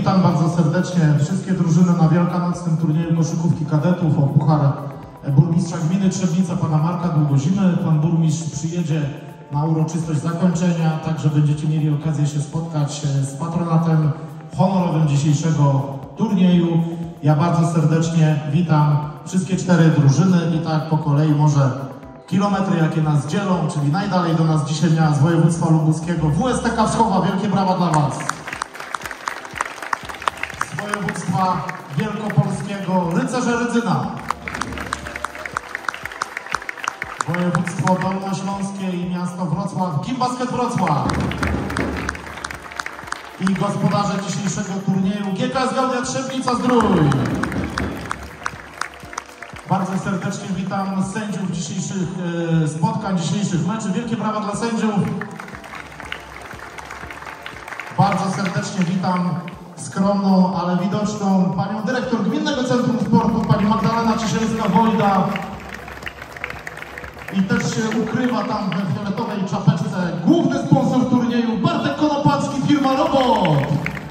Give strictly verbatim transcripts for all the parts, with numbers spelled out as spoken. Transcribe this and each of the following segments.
Witam bardzo serdecznie wszystkie drużyny na wielkanocnym turnieju koszykówki kadetów o Puchar Burmistrza Gminy Trzebnica, pana Marka Długozimy. Pan burmistrz przyjedzie na uroczystość zakończenia, także będziecie mieli okazję się spotkać z patronatem honorowym dzisiejszego turnieju. Ja bardzo serdecznie witam wszystkie cztery drużyny i tak po kolei może kilometry, jakie nas dzielą, czyli najdalej do nas dzisiaj miała z województwa lubuskiego W S T K Wschowa. Wielkie brawa dla was. Z województwa wielkopolskiego Rycerze Rydzyna. Województwo dolnośląskie i miasto Wrocław, Gimbasket Wrocław. I gospodarze dzisiejszego turnieju G K S Gaudia Trzebnica Zdrój. Bardzo serdecznie witam sędziów dzisiejszych e, spotkań, dzisiejszych meczów. Wielkie brawa dla sędziów. Bardzo serdecznie witam skromną, ale widoczną panią dyrektor Gminnego Centrum Sportu, pani Magdalena Ciesielska-Wojda. I też się ukrywa tam we fioletowej czapeczce główny sponsor turnieju Bartek Konopacki, firma Robot.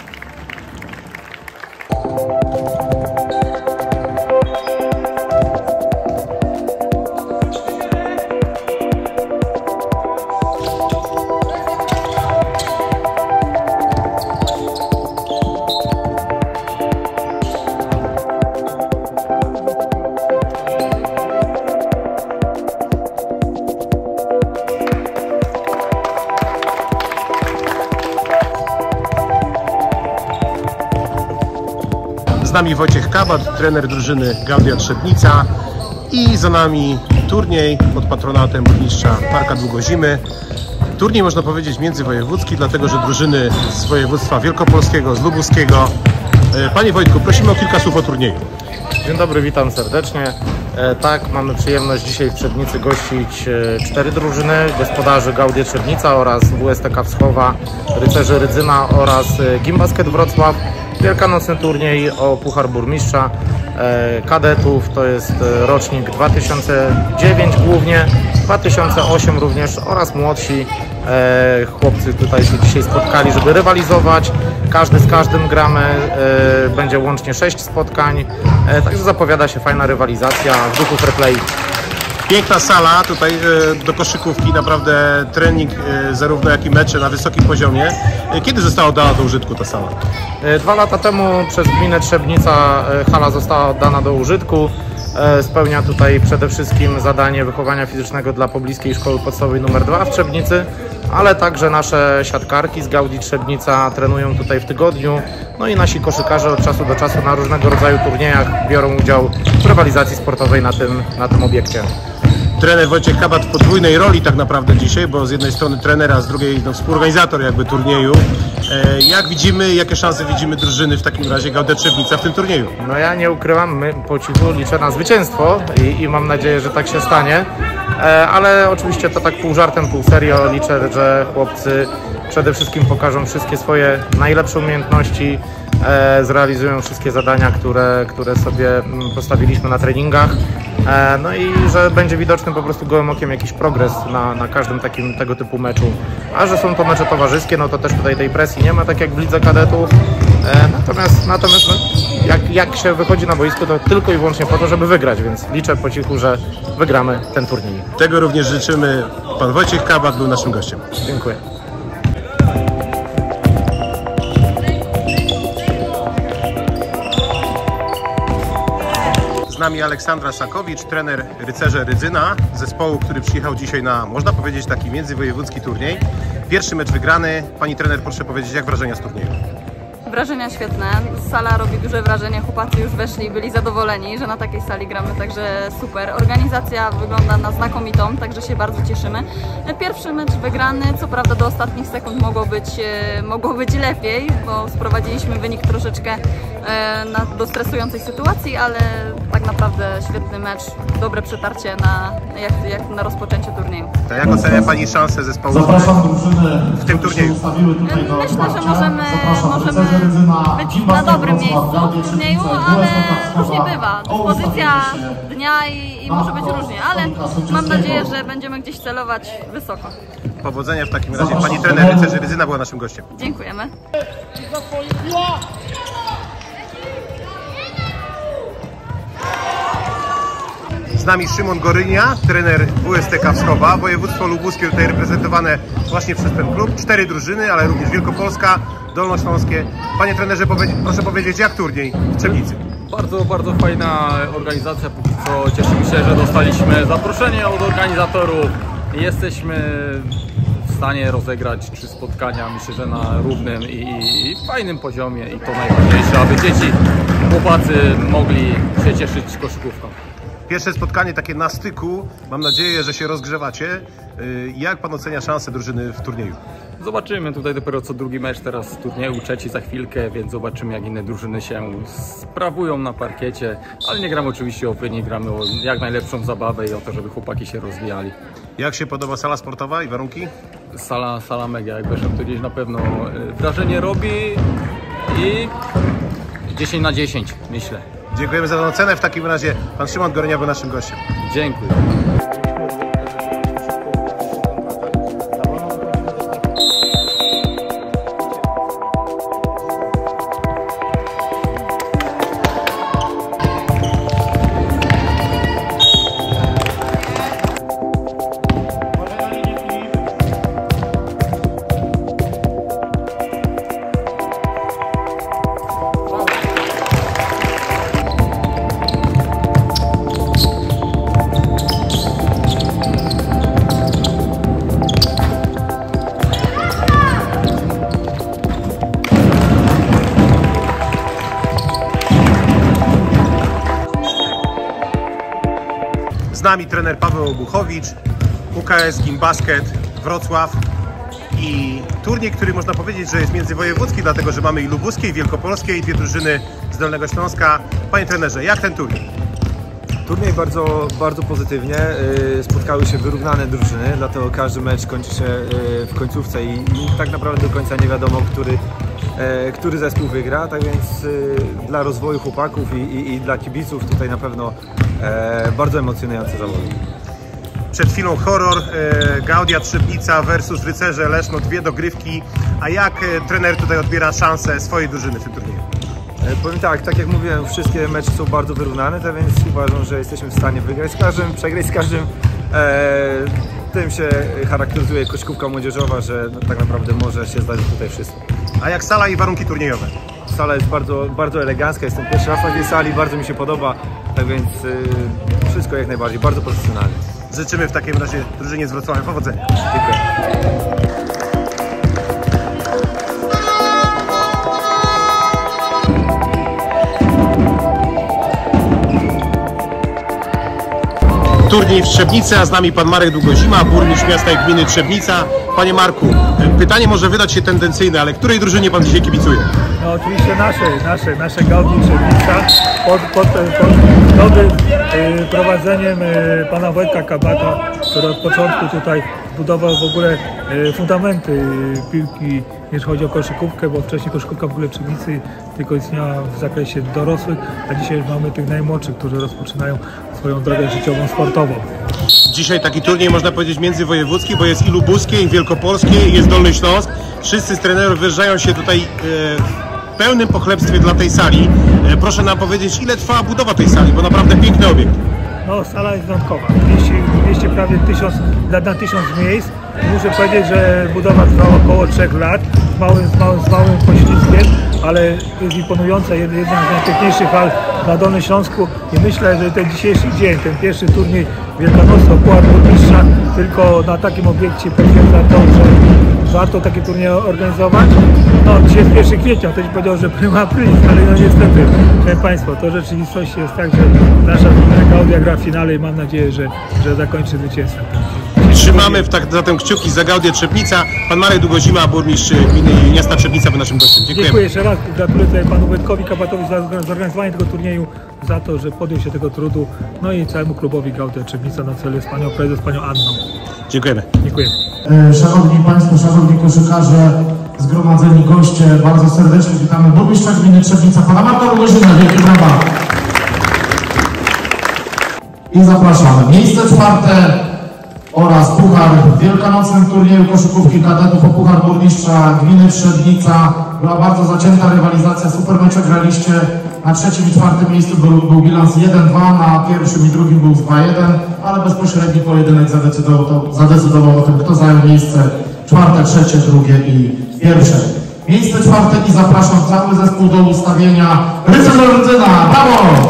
Z nami Wojciech Kabat, trener drużyny Gaudia Trzebnica i za nami turniej pod patronatem burmistrza Marka Długozimy. Turniej można powiedzieć międzywojewódzki, dlatego że drużyny z województwa wielkopolskiego, z lubuskiego. Panie Wojtku, prosimy o kilka słów o turnieju. Dzień dobry, witam serdecznie. E, tak, mamy przyjemność dzisiaj w Trzebnicy gościć e, cztery drużyny, gospodarzy Gaudia Trzebnica oraz W S T K Wschowa, Rycerzy Rydzyna oraz e, Gimbasket Wrocław. Wielkanocny turniej o Puchar Burmistrza e, kadetów, to jest e, rocznik dwa tysiące dziewiąty głównie, dwa tysiące ósmy również oraz młodsi. E, chłopcy tutaj się dzisiaj spotkali, żeby rywalizować. Każdy z każdym gramy, e, będzie łącznie sześć spotkań, e, także zapowiada się fajna rywalizacja w duchu fair play. Piękna sala, tutaj e, do koszykówki, naprawdę trening e, zarówno jak i mecze na wysokim poziomie. E, kiedy została oddana do użytku ta sala? E, dwa lata temu przez gminę Trzebnica e, hala została oddana do użytku. E, spełnia tutaj przede wszystkim zadanie wychowania fizycznego dla pobliskiej szkoły podstawowej numer dwa w Trzebnicy, ale także nasze siatkarki z Gaudii Trzebnica trenują tutaj w tygodniu, no i nasi koszykarze od czasu do czasu na różnego rodzaju turniejach biorą udział w rywalizacji sportowej na tym, na tym obiekcie. Trener Wojciech Kabat w podwójnej roli tak naprawdę dzisiaj, bo z jednej strony trener, a z drugiej no, współorganizator jakby turnieju. E, jak widzimy, jakie szanse widzimy drużyny w takim razie Gaudia Trzebnica w tym turnieju? No ja nie ukrywam, my po cichu liczę na zwycięstwo i, i mam nadzieję, że tak się stanie, e, ale oczywiście to tak pół żartem, pół serio liczę, że chłopcy przede wszystkim pokażą wszystkie swoje najlepsze umiejętności, e, zrealizują wszystkie zadania, które, które sobie postawiliśmy na treningach. No i że będzie widoczny po prostu gołym okiem jakiś progres na, na każdym takim tego typu meczu. A że są to mecze towarzyskie, no to też tutaj tej presji nie ma, tak jak w lidze kadetów. Natomiast, natomiast no, jak, jak się wychodzi na boisko, to tylko i wyłącznie po to, żeby wygrać, więc liczę po cichu, że wygramy ten turniej. Tego również życzymy. Pan Wojciech Kabat był naszym gościem. Dziękuję. Z nami Aleksandra Sakowicz, trener Rycerze Rydzyna, zespołu, który przyjechał dzisiaj na, można powiedzieć, taki międzywojewódzki turniej. Pierwszy mecz wygrany. Pani trener, proszę powiedzieć, jak wrażenia z turnieju? Wrażenia świetne. Sala robi duże wrażenie. Chłopacy już weszli i byli zadowoleni, że na takiej sali gramy, także super. Organizacja wygląda na znakomitą, także się bardzo cieszymy. Pierwszy mecz wygrany, co prawda do ostatnich sekund mogło być, mogło być lepiej, bo sprowadziliśmy wynik troszeczkę na, do stresującej sytuacji, ale tak naprawdę świetny mecz, dobre przetarcie na, jak, jak na rozpoczęcie turnieju. To jak ocenia Pani szansę zespołu w tym turnieju? Myślę, że możemy, możemy być na dobrym miejscu w turnieju, ale różnie bywa. Dyspozycja dnia i, i może być różnie, ale mam nadzieję, że będziemy gdzieś celować wysoko. Powodzenia w takim razie. Pani trener Rycerzy Rydzyna była naszym gościem. Dziękujemy. nami Szymon Gorynia, trener W S T K Wschowa. Województwo lubuskie tutaj reprezentowane właśnie przez ten klub. Cztery drużyny, ale również Wielkopolska, Dolnośląskie. Panie trenerze, proszę powiedzieć, jak turniej w Trzebnicy? Bardzo, bardzo fajna organizacja. Póki co cieszymy się, że dostaliśmy zaproszenie od organizatorów. Jesteśmy w stanie rozegrać trzy spotkania, myślę, że na równym i, i, i fajnym poziomie, i to najważniejsze, aby dzieci, chłopacy mogli się cieszyć koszykówką. Pierwsze spotkanie takie na styku, mam nadzieję, że się rozgrzewacie. Jak pan ocenia szanse drużyny w turnieju? Zobaczymy, tutaj dopiero co drugi mecz teraz w turnieju, trzeci za chwilkę, więc zobaczymy, jak inne drużyny się sprawują na parkiecie, ale nie gramy oczywiście o wynik, gramy o jak najlepszą zabawę i o to, żeby chłopaki się rozwijali. Jak się podoba sala sportowa i warunki? Sala, sala mega, jak weszłem tu gdzieś, na pewno wrażenie robi i dziesięć na dziesięć, myślę. Dziękujemy za tę ocenę. W takim razie pan Szymon Gorynia był naszym gościem. Dziękuję. Z nami trener Paweł Obuchowicz, U K S Gimbasket Wrocław i turniej, który można powiedzieć, że jest międzywojewódzki, dlatego że mamy i lubuskie, i wielkopolskie, i dwie drużyny z Dolnego Śląska. Panie trenerze, jak ten turniej? Turniej bardzo, bardzo pozytywnie. Spotkały się wyrównane drużyny, dlatego każdy mecz kończy się w końcówce i, i tak naprawdę do końca nie wiadomo, który, który zespół wygra. Tak więc dla rozwoju chłopaków i, i, i dla kibiców tutaj na pewno bardzo emocjonujące zawody. Przed chwilą horror, Gaudia Trzebnica versus Rycerze Leszno, dwie dogrywki. A jak trener tutaj odbiera szansę swojej drużyny w tym turnieju? Powiem tak, tak jak mówiłem, wszystkie mecze są bardzo wyrównane, tak więc uważam, że jesteśmy w stanie wygrać z każdym, przegrać z każdym. E, tym się charakteryzuje koszykówka młodzieżowa, że no, tak naprawdę może się zdarzyć tutaj wszystko. A jak sala i warunki turniejowe? Sala jest bardzo, bardzo elegancka, jestem pierwszy raz na tej sali, bardzo mi się podoba, tak więc y, wszystko jak najbardziej, bardzo profesjonalnie. Życzymy w takim razie drużynie z Wrocławia powodzenia. Dziękuję. Turniej w Trzebnicy, a z nami pan Marek Długozima, burmistrz miasta i gminy Trzebnica. Panie Marku, pytanie może wydać się tendencyjne, ale której drużynie pan dzisiaj kibicuje? No oczywiście naszej, naszej, naszej Gaudii Trzebnica pod, pod, pod nowym y, prowadzeniem y, pana Wojtka Kabata, który od początku tutaj budował w ogóle y, fundamenty y, piłki, jeśli chodzi o koszykówkę, bo wcześniej koszykówka w ogóle w Trzebnicy tylko istniała w zakresie dorosłych, a dzisiaj już mamy tych najmłodszych, którzy rozpoczynają swoją drogę życiową, sportową. Dzisiaj taki turniej można powiedzieć międzywojewódzki, bo jest i lubuskie, i wielkopolskie, i jest Dolny Śląsk. Wszyscy z trenerów wyjeżdżają się tutaj e, w pełnym pochlebstwie dla tej sali. E, proszę nam powiedzieć, ile trwała budowa tej sali, bo naprawdę piękny obiekt. No, sala jest wyjątkowa. Mieści, mieści prawie tysiąc, na, na tysiąc miejsc. Muszę powiedzieć, że budowa trwała około trzech lat z małym, z małym, z małym poślizgiem, ale jest imponująca, jedna z najpiękniejszych hal na Dolnym Śląsku i myślę, że ten dzisiejszy dzień, ten pierwszy turniej Wielkanocny Puchar Burmistrza tylko na takim obiekcie potwierdza to, że warto takie turnieje organizować. No, dzisiaj jest pierwszy kwietnia, ktoś powiedział, że prima aprilis, ale no niestety, szanowni Państwo, to w rzeczywistości jest tak, że nasza Gaudia gra w finale i mam nadzieję, że, że zakończy zwycięstwem. Trzymamy w tak, zatem kciuki za Gaudię Trzebnica. Pan Marek Długozima, burmistrz gminy i miasta Trzebnica, był naszym gościem. Dziękujemy. Dziękuję jeszcze raz. Gratuluję tutaj panu Wojtkowi Kabatowi za zorganizowanie tego turnieju, za to, że podjął się tego trudu. No i całemu klubowi Gaudia Trzebnica na czele z panią prezes, panią Anną. Dziękujemy. Dziękuję. Szanowni Państwo, szanowni koszykarze, zgromadzeni goście, bardzo serdecznie witamy burmistrza gminy Trzebnica, pana Marka Długozima. Wielkie brawa. I zapraszamy. Miejsce czwarte oraz puchar w wielkanocnym turnieju koszykówki kadetów o puchar burmistrza gminy Trzebnica. Była bardzo zacięta rywalizacja, super mecze graliście. Na trzecim i czwartym miejscu był, był bilans jeden dwa, na pierwszym i drugim był dwa jeden, ale bezpośredni pojedynek zadecydował, to, zadecydował o tym, kto zajął miejsce czwarte, trzecie, drugie i pierwsze. Miejsce czwarte i zapraszam cały zespół do ustawienia. Rycerze Rydzyna, brawo!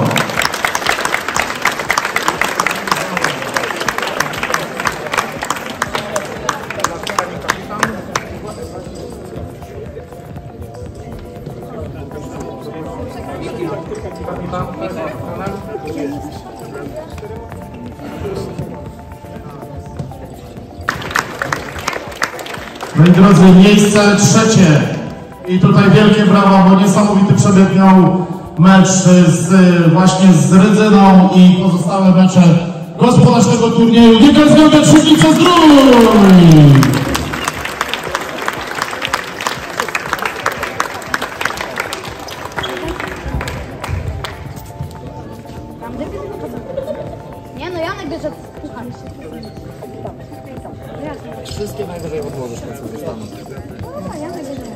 Moi drodzy, miejsce trzecie i tutaj wielkie brawa, bo niesamowity przebieg miał mecz z, właśnie z Rydzyną i pozostałe mecze gospodarz tego turnieju. G K S Gałdia Trzebnica Zdrój! Nie no, Janek bierze puchar. Wszystkie najwyżej odłożysz na co zostaną. No, Janek bierze.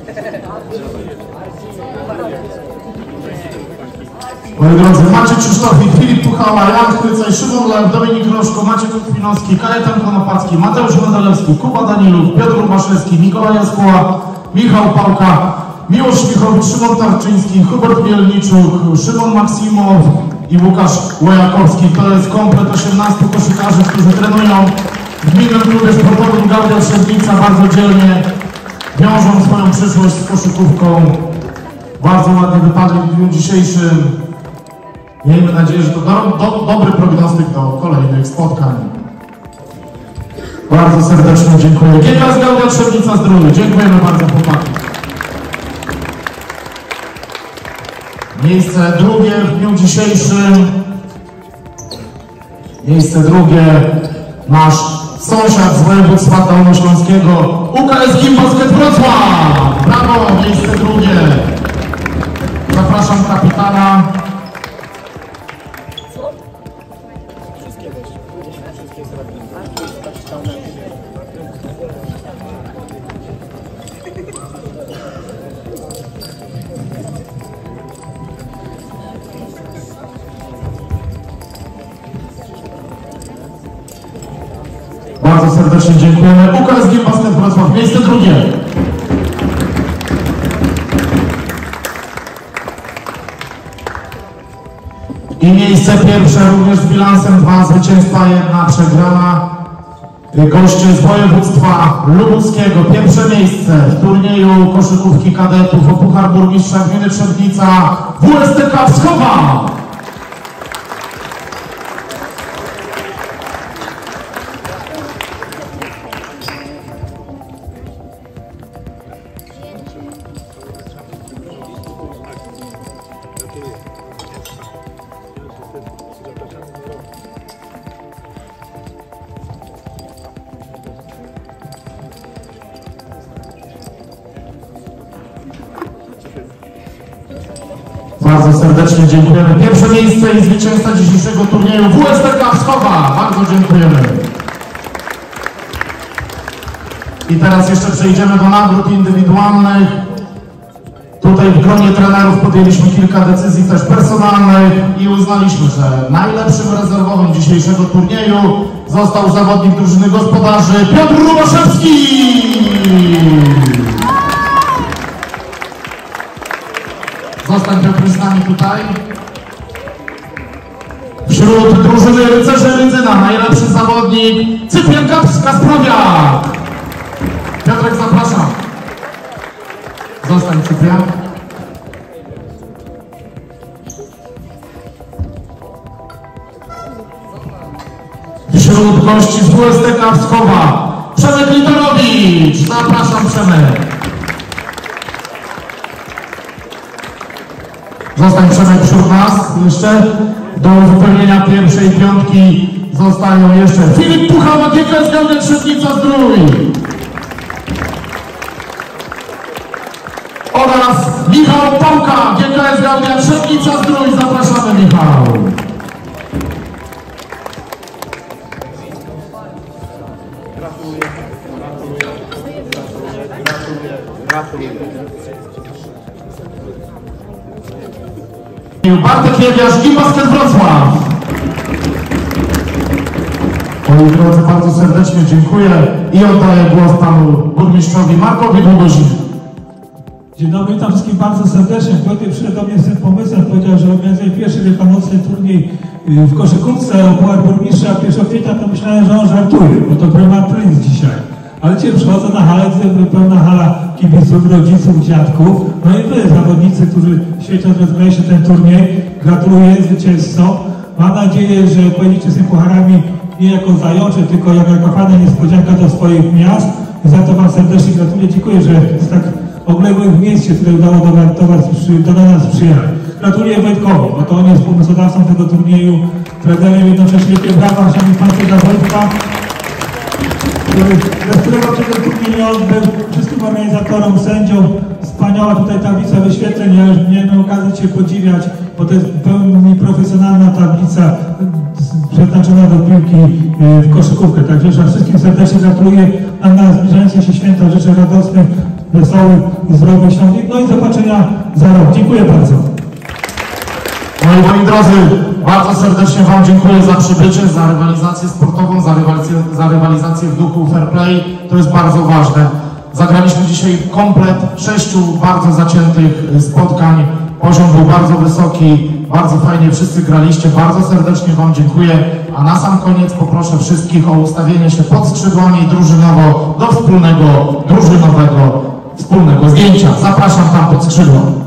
Moi drodzy, Maciej Krzysztofik, Filip Puchała, Jan Chrycaj, Szymon Lew, Dominik Roszko, Maciek Kwinowski, Kajetan Konopacki, Mateusz Mendelewski, Kuba Danilów, Piotr Rumaszewski, Mikołaj Jaskuła, Michał Pałka, Miłosz Michowicz, Szymon Tarczyński, Hubert Mielniczuk, Szymon Maksimow i Łukasz Łojakowski. To jest komplet osiemnastu koszykarzy, którzy trenują w Gminnym Klubie Sportowym Gałdia Trzebnica, bardzo dzielnie wiążą swoją przyszłość z koszykówką. Bardzo ładnie wypadli w dniu dzisiejszym. Miejmy nadzieję, że to do, do, dobry prognostyk do kolejnych spotkań. Bardzo serdecznie dziękuję. G K S Gałdia Trzebnica Zdrój. Dziękujemy bardzo, chłopaki. Miejsce drugie w dniu dzisiejszym. Miejsce drugie nasz sąsiad z województwa dolnośląskiego, U K S Gim Basket Wrocław. Brawo, miejsce drugie. Zapraszam kapitana. Bardzo serdecznie dziękujemy. U K S Gim Basket Wrocław, miejsce drugie. I miejsce pierwsze również z bilansem dwa zwycięstwa, jedna przegrana. Goście z województwa lubuskiego. Pierwsze miejsce w turnieju koszykówki kadetów o Puchar Burmistrza Gminy Trzebnica W S T K Wschowa. Bardzo serdecznie dziękujemy. Pierwsze miejsce i zwycięzca dzisiejszego turnieju W S T K Wschowa. Bardzo dziękujemy. I teraz jeszcze przejdziemy do nagród indywidualnych. Tutaj w gronie trenerów podjęliśmy kilka decyzji też personalnych i uznaliśmy, że najlepszym rezerwowym dzisiejszego turnieju został zawodnik drużyny gospodarzy Piotr Rumaszewski. Zostań Piotr z nami tutaj. Wśród drużyny Rycerzy Rydzyna najlepszy zawodnik Cyprian Kasprowiak. Piotrek, zapraszam. Zostań, Cyprian. Wśród gości z W S T K Wschowa Przemek Litorowicz. Zapraszam, Przemek. Zostań, Przemek, wśród nas jeszcze. Do uzupełnienia pierwszej piątki zostają jeszcze Filip Puchała, G K S Gałdia Trzebnica Zdrój. Oraz Michał Pałka, G K S Gałdia Trzebnica Zdrój. Zapraszamy, Michał. Gratuluję, gratuluję, gratuluję, gratuluję. Bartek Jewiarz i Basket Wrocław. Moi drodzy, bardzo serdecznie dziękuję i oddaję głos panu burmistrzowi Markowi Długozinie. Dzień dobry, witam wszystkich bardzo serdecznie. Wojtek przyszedł do mnie z tym pomysłem, powiedział, że organizuje pierwszy wielkanocny turniej w koszykówce o puchar burmistrza pierwszego kwietnia, to myślałem, że on żartuje, bo to Prima Prince dzisiaj. Ale dzisiaj przychodzę na halę, gdzie pełna hala kibiców, rodziców, dziadków. No i wy, zawodnicy, którzy świetnie rozgraliście ten turniej. Gratuluję zwycięzcom. Mam nadzieję, że pojedziecie z tymi pucharami nie jako zającze, tylko jako fajna niespodzianka do swoich miast. I za to wam serdecznie gratuluję. Dziękuję, że z tak odległych miejsc się tutaj udało do, do, was, do nas przyjechać. Gratuluję Wojtkowi, bo to on jest pomysłodawcą tego turnieju, trenerem jednocześnie. Brawa, szanowni państwo, dla Wojtka, bez którego tego turnieju nie odbył, wszystkim organizatorom, sędziom. Wspaniała tutaj tablica wyświetleń. Ja już miałem okazję Cię podziwiać, bo to jest pełni profesjonalna tablica przeznaczona do piłki w koszykówkę. Także jeszcze wszystkim serdecznie gratuluję, a na zbliżające się święta życzę radosnych, wesołych i zdrowych świąt. No i zobaczenia za rok. Dziękuję bardzo. Moi, moi drodzy, bardzo serdecznie wam dziękuję za przybycie, za rywalizację sportową, za rywalizację, za rywalizację w duchu fair play. To jest bardzo ważne. Zagraliśmy dzisiaj komplet sześciu bardzo zaciętych spotkań. Poziom był bardzo wysoki, bardzo fajnie wszyscy graliście. Bardzo serdecznie wam dziękuję. A na sam koniec poproszę wszystkich o ustawienie się pod skrzydłami drużynowo do wspólnego, drużynowego, wspólnego zdjęcia. Zapraszam tam pod skrzydło.